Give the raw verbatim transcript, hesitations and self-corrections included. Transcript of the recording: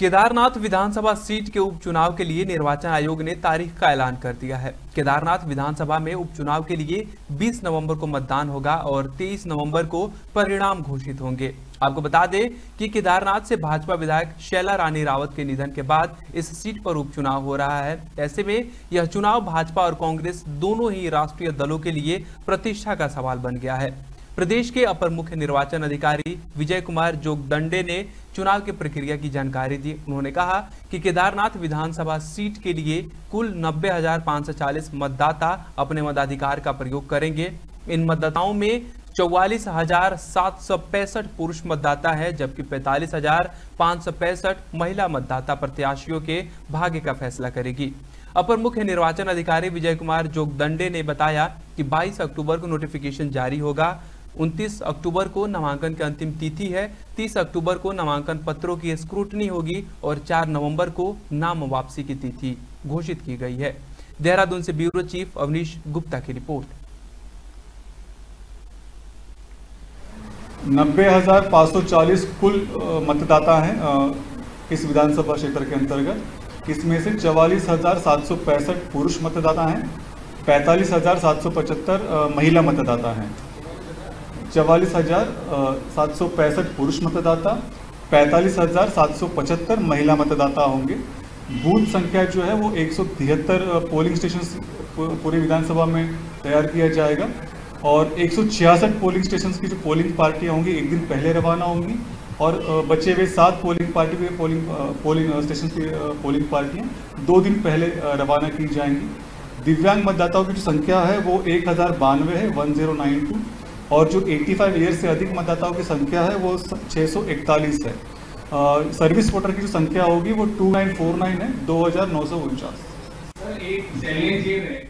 केदारनाथ विधानसभा seat के उपचुनाव के लिए निर्वाचन आयोग ने तारीख का ऐलान कर दिया है। केदारनाथ विधानसभा में उपचुनाव के लिए बीस नवंबर को मतदान होगा और तेईस नवंबर को परिणाम घोषित होंगे। आपको बता दें कि केदारनाथ से भाजपा विधायक शैला रानी रावत के निधन के बाद इस सीट पर उपचुनाव हो रहा है। ऐसे में यह चुनाव भाजपा और कांग्रेस दोनों ही राष्ट्रीय दलों के लिए प्रतिष्ठा का सवाल बन गया है। प्रदेश के अपर मुख्य निर्वाचन अधिकारी विजय कुमार जोगदंडे ने चुनाव की प्रक्रिया की जानकारी दी। उन्होंने कहा कि केदारनाथ विधानसभा सीट के लिए कुल नब्बे हजार पाँच सौ चालीस मतदाता अपने मताधिकार का प्रयोग करेंगे। इन मतदाताओं में चौवालीस हजार सात सौ पैंसठ पुरुष मतदाता है, जबकि पैंतालीस हजार पाँच सौ पैंसठ महिला मतदाता प्रत्याशियों के भाग्य का फैसला करेगी। अपर मुख्य निर्वाचन अधिकारी विजय कुमार जोगदंडे ने बताया कि बाईस अक्टूबर को नोटिफिकेशन जारी होगा। उनतीस अक्टूबर को नामांकन की अंतिम तिथि है। तीस अक्टूबर को नामांकन पत्रों की स्क्रूटनी होगी और चार नवंबर को नाम वापसी की तिथि घोषित की गई है। देहरादून से ब्यूरो चीफ अवनीश गुप्ता की रिपोर्ट। नब्बे हजार पाँच सौ चालीस कुल मतदाता हैं इस विधानसभा क्षेत्र के अंतर्गत। इसमें से चवालीस हजार सात सौ पैंसठ पुरुष मतदाता हैं, पैंतालीस हजार सात सौ पचहत्तर महिला मतदाता हैं। चवालीस हजार सात सौ पैंसठ पुरुष मतदाता, पैंतालीस हजार सात सौ पचहत्तर महिला मतदाता होंगे। बूथ संख्या जो है वो एक सौ तिहत्तर पोलिंग स्टेशन पूरी विधानसभा में तैयार किया जाएगा और एक सौ छियासठ पोलिंग स्टेशन की जो पोलिंग पार्टियां होंगी एक दिन पहले रवाना होंगी और बचे हुए सात पोलिंग पार्टी के पोलिंग पोलिंग स्टेशन की पोलिंग पार्टियां दो दिन पहले रवाना की जाएंगी। दिव्यांग मतदाताओं की जो संख्या है वो एक हज़ार बानवे है, वन जीरो नाइन टू, और जो पचासी ईयर से अधिक मतदाताओं की संख्या है वो छः सौ इकतालीस है। आ, सर्विस वोटर की जो संख्या होगी वो टू नाइन फोर नाइन है, दो हज़ार नौ सौ उनचास।